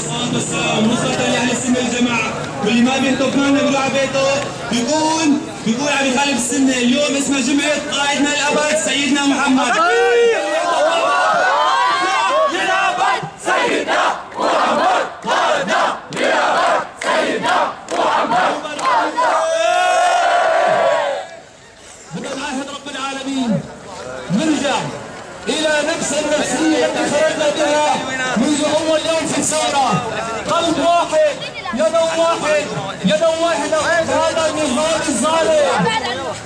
والصلاة والسلام نصرة لأهل السنة والجماعة، واللي ما بيهتف معنا بيروح على بيته بيقول عم يخالف السنة. اليوم اسمها جمعة قائدنا الأبد سيدنا محمد. للأبد سيدنا محمد، قائدنا للأبد سيدنا محمد. بنعاهد رب العالمين نرجع إلى نفس النفسية التي خرجنا بها منذ أول يوم في الثورة. قلب واحد، يد واحد، يد واحدة ضد هذا النظام الظالم.